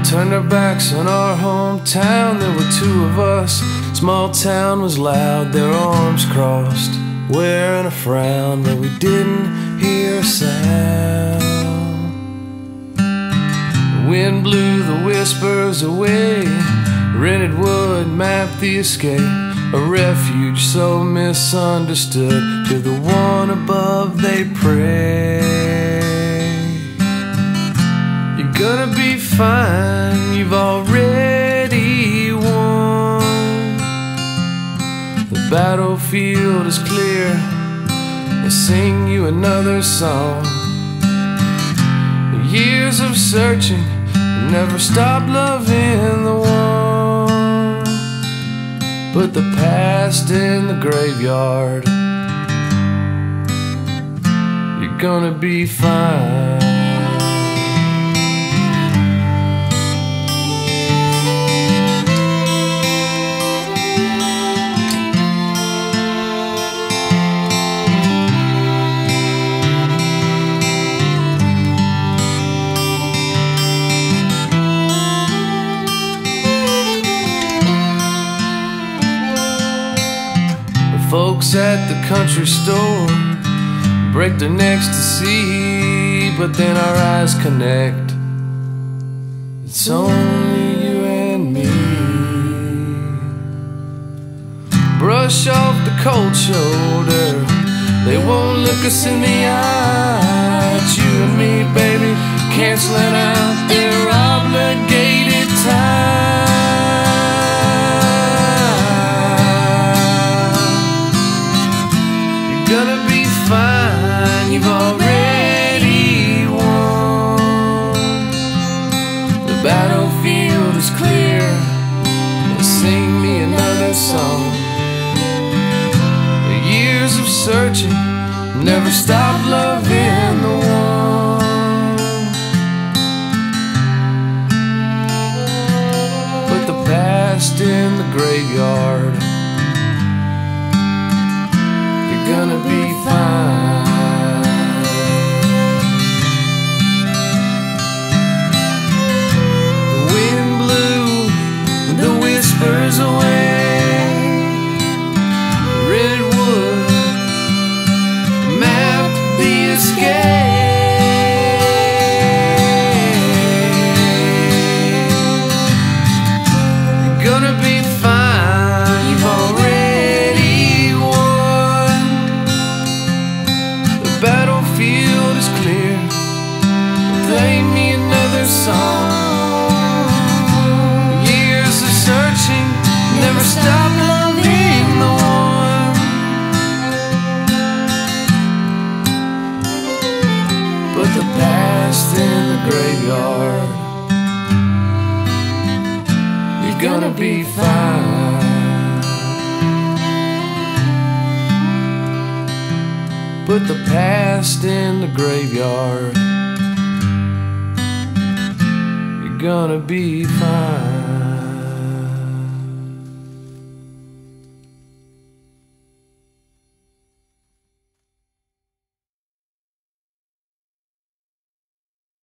turned our backs on our hometown. There were two of us. Small town was loud, their arms crossed, wearing a frown, but we didn't hear a sound. The wind blew the whispers away. Rented wood mapped the escape, a refuge so misunderstood. To the one above they pray. You're gonna be fine, you've already won. The battlefield is clear, they sing you another song. The years of searching never stop loving the one. Put the past in the graveyard, you're gonna be fine. Folks at the country store break their necks to see, but then our eyes connect. It's only you and me. Brush off the cold shoulder, they won't look us in the eye. It's you and me, baby, canceling out their obligated time. Gonna be fine, you've already won. The battlefield is clear, sing me another song. The years of searching never stop loving the one. Put the past in the graveyard, gonna be fine. The wind blew the whispers away. Red wood mapped the escape. You're gonna be fine, you've already won. The battlefield is clear, play me another song. Years of searching never stop loving the one. Put the past in the graveyard, you're gonna be fine. Put the past in the graveyard, you're gonna be fine.